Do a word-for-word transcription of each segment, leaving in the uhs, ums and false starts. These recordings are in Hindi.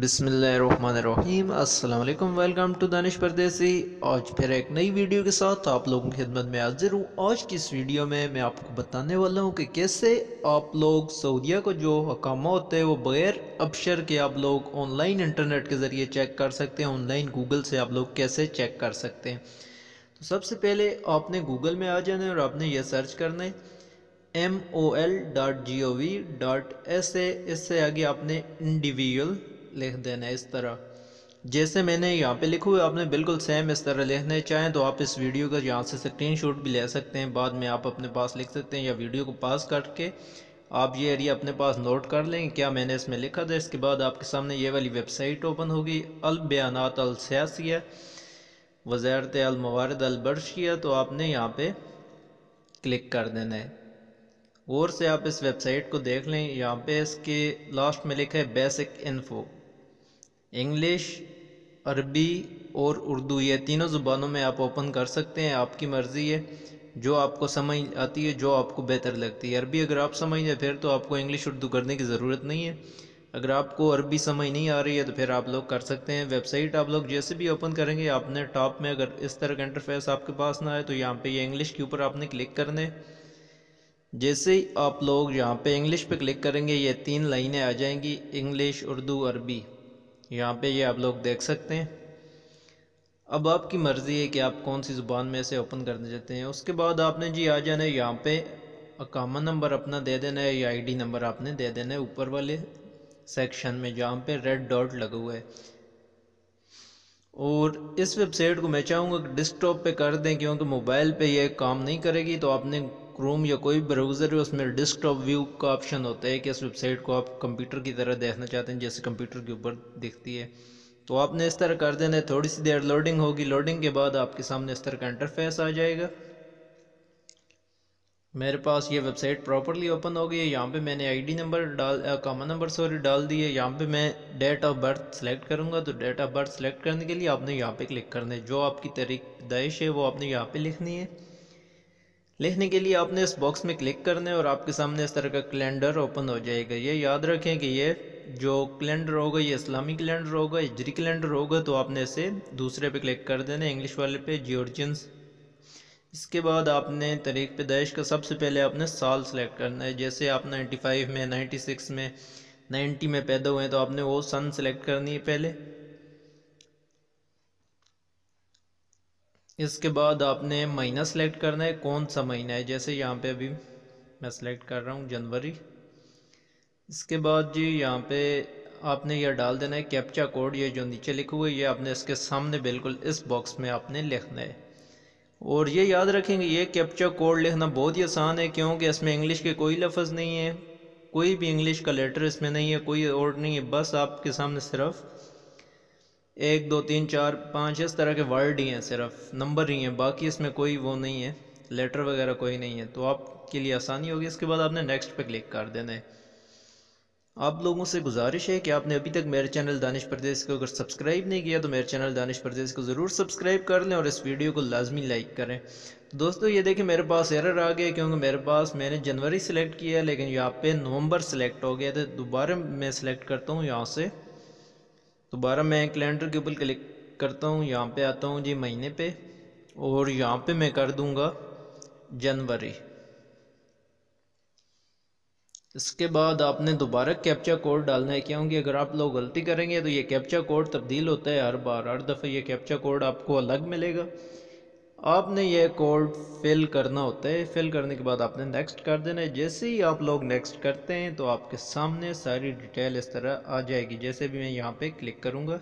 बिस्मिल्लाहिर्रहमानिर्रहीम अस्सलाम वालेकुम। वेलकम टू दानिश परदेसी। आज फिर एक नई वीडियो के साथ आप लोगों की खिदमत में हाजिर हूँ। आज की इस वीडियो में मैं आपको बताने वाला हूँ कि कैसे आप लोग सऊदीया को जो हकामा होते हैं वो बगैर अबशर के आप लोग ऑनलाइन इंटरनेट के ज़रिए चेक कर सकते हैं। ऑनलाइन गूगल से आप लोग कैसे चेक कर सकते हैं। तो सबसे पहले आपने गूगल में आ जाना है और आपने यह सर्च करना है M O L dot G O V dot S A. इससे आगे आपने इंडिविजुअल लिख देना है इस तरह, जैसे मैंने यहाँ पे लिखा हुआ है आपने बिल्कुल सेम इस तरह लिखना है। चाहें तो आप इस वीडियो का यहाँ से स्क्रीनशॉट भी ले सकते हैं, बाद में आप अपने पास लिख सकते हैं, या वीडियो को पास करके आप ये एरिया अपने पास नोट कर लें क्या मैंने इसमें लिखा था। इसके बाद आपके सामने ये वाली वेबसाइट ओपन होगी, अल बयानात अल सियासिया वज़ारत अल मवारिद अल बर्शिया। तो आपने यहाँ पे क्लिक कर देना है। गौर से आप इस वेबसाइट को देख लें, यहाँ पे इसके लास्ट में लिखा है बेसिक इन्फो। इंग्लिश, अरबी और उर्दू ये तीनों ज़ुबानों में आप ओपन कर सकते हैं, आपकी मर्ज़ी है जो आपको समझ आती है, जो आपको बेहतर लगती है। अरबी अगर आप समझ लें फिर तो आपको इंग्लिश उर्दू करने की ज़रूरत नहीं है। अगर आपको अरबी समझ नहीं आ रही है तो फिर आप लोग कर सकते हैं। वेबसाइट आप लोग जैसे भी ओपन करेंगे आपने टॉप में अगर इस तरह का इंटरफेस आपके पास ना आए तो यहाँ पे ये इंग्लिश के ऊपर आपने क्लिक करना है। जैसे ही आप लोग यहाँ पे इंग्लिश पे क्लिक करेंगे ये तीन लाइनें आ जाएंगी, इंग्लिश, उर्दू, अरबी। यहाँ पे ये आप लोग देख सकते हैं। अब आपकी मर्ज़ी है कि आप कौन सी ज़ुबान में से ओपन करना चाहते हैं। उसके बाद आपने जी आ जाना है, यहाँ पे अकामा नंबर अपना दे देना है या आईडी नंबर आपने दे देना है ऊपर वाले सेक्शन में जहाँ पे रेड डॉट लगा हुआ है। और इस वेबसाइट को मैं चाहूँगा कि डेस्कटॉप पे कर दें, क्योंकि मोबाइल पे ये काम नहीं करेगी। तो आपने क्रोम या कोई ब्राउज़र है उसमें डेस्कटॉप व्यू का ऑप्शन होता है कि इस वेबसाइट को आप कंप्यूटर की तरह देखना चाहते हैं जैसे कंप्यूटर के ऊपर दिखती है। तो आपने इस तरह कर देना है। थोड़ी सी देर लोडिंग होगी, लोडिंग के बाद आपके सामने इस तरह का इंटरफेस आ जाएगा। मेरे पास ये वेबसाइट प्रॉपरली ओपन हो गई है। यहाँ पे मैंने आईडी नंबर डाल कॉमन नंबर सॉरी डाल दी है। यहाँ पे मैं डेट ऑफ बर्थ सेलेक्ट करूँगा। तो डेट ऑफ बर्थ सेलेक्ट करने के लिए आपने यहाँ पे क्लिक करना है। जो आपकी तारीख पैदाइश है वो आपने यहाँ पे लिखनी है। लिखने के लिए आपने इस बॉक्स में क्लिक करना है और आपके सामने इस तरह का कैलेंडर ओपन हो जाएगा। ये याद रखें कि ये जो कैलेंडर होगा ये इस्लामी कैलेंडर होगा, हिजरी कैलेंडर होगा। तो आपने इसे दूसरे पे क्लिक कर देना है, इंग्लिश वाले पे, जॉर्जियंस। इसके बाद आपने तारीख पैदाइश का सबसे पहले आपने साल सेलेक्ट करना है। जैसे आप नाइन्टी फाइव में, नाइन्टी सिक्स में, नाइन्टी में पैदा हुए हैं तो आपने वो सन सेलेक्ट करनी है पहले। इसके बाद आपने महीना सेलेक्ट करना है, कौन सा महीना है। जैसे यहाँ पे अभी मैं सेलेक्ट कर रहा हूँ जनवरी। इसके बाद जी यहाँ पे आपने यह डाल देना है कैप्चा कोड, ये जो नीचे लिखा हुआ है ये आपने इसके सामने बिल्कुल इस बॉक्स में आपने लिखना है। और ये याद रखेंगे ये कैप्चा कोड लिखना बहुत ही आसान है, क्योंकि इसमें इंग्लिश के कोई लफ्ज़ नहीं है, कोई भी इंग्लिश का लेटर इसमें नहीं है, कोई और नहीं है। बस आपके सामने सिर्फ एक दो तीन चार पाँच इस तरह के वर्ड ही हैं, सिर्फ नंबर ही हैं, बाकी इसमें कोई वो नहीं है, लेटर वगैरह कोई नहीं है। तो आपके लिए आसानी होगी। इसके बाद आपने नेक्स्ट पे क्लिक कर देना है। आप लोगों से गुजारिश है कि आपने अभी तक मेरे चैनल दानिश परदेसी को अगर सब्सक्राइब नहीं किया तो मेरे चैनल दानिश परदेसी को ज़रूर सब्सक्राइब कर लें और इस वीडियो को लाजमी लाइक करें। तो दोस्तों ये देखें मेरे पास एरर आ गया, क्योंकि मेरे पास मैंने जनवरी सेलेक्ट किया है लेकिन यहाँ पे नवंबर सेलेक्ट हो गया था। दोबारा मैं सेलेक्ट करता हूँ यहाँ से, दोबारा मैं कैलेंडर के ऊपर क्लिक करता हूँ, यहाँ पे आता हूँ जी महीने पे, और यहाँ पे मैं कर दूँगा जनवरी। इसके बाद आपने दोबारा कैप्चा कोड डालना है, क्योंकि अगर आप लोग गलती करेंगे तो ये कैप्चा कोड तब्दील होता है हर बार, हर दफ़े ये कैप्चा कोड आपको अलग मिलेगा। आपने ये कोड फिल करना होता है। फिल करने के बाद आपने नेक्स्ट कर देना है। जैसे ही आप लोग नेक्स्ट करते हैं तो आपके सामने सारी डिटेल इस तरह आ जाएगी। जैसे भी मैं यहाँ पे क्लिक करूँगा,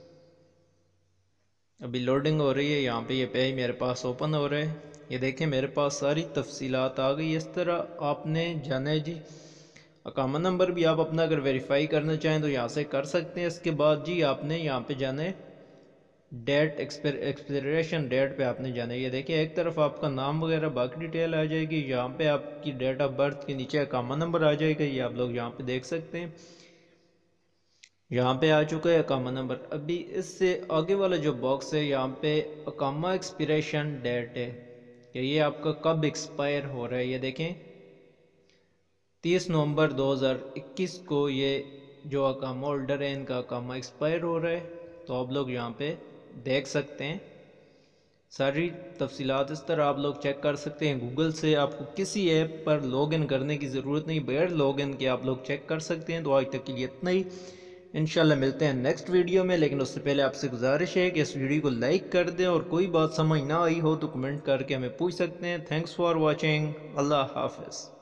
अभी लोडिंग हो रही है, यहाँ पे ये पेज मेरे पास ओपन हो रहा है। ये देखें मेरे पास सारी तफसीलात आ गई। इस तरह आपने जाना है जी। अकामा नंबर भी आप अपना अगर वेरीफाई करना चाहें तो यहाँ से कर सकते हैं। इसके बाद जी आपने यहाँ पे जाना है डेट एक्सपायरेशन डेट पे आपने जाना है। ये देखिए एक तरफ आपका नाम वगैरह बाकी डिटेल आ जाएगी, यहाँ पे आपकी डेट ऑफ बर्थ के नीचे अकामा नंबर आ जाएगा, ये आप लोग यहाँ पे देख सकते हैं। यहाँ पे आ चुका है अकामा नंबर। अभी इससे आगे वाला जो बॉक्स है यहाँ पे अकामा एक्सपायरेशन डेट है कि ये आपका कब एक्सपायर हो रहा है। ये देखें तीस नवंबर दो हज़ार इक्कीस को ये जो अकामा होल्डर है इनका अकामा एक्सपायर हो रहा है, तो आप लोग यहाँ पे देख सकते हैं। सारी तफसीलात इस तरह आप लोग चेक कर सकते हैं गूगल से। आपको किसी ऐप पर लॉगिन करने की ज़रूरत नहीं, बगैर लॉगिन के आप लोग चेक कर सकते हैं। तो आज तक के लिए इतना ही, इंशाल्लाह मिलते हैं नेक्स्ट वीडियो में। लेकिन उससे पहले आपसे गुजारिश है कि इस वीडियो को लाइक कर दें, और कोई बात समझ ना आई हो तो कमेंट करके हमें पूछ सकते हैं। Thanks for watching. अल्लाह हाफ़िज़।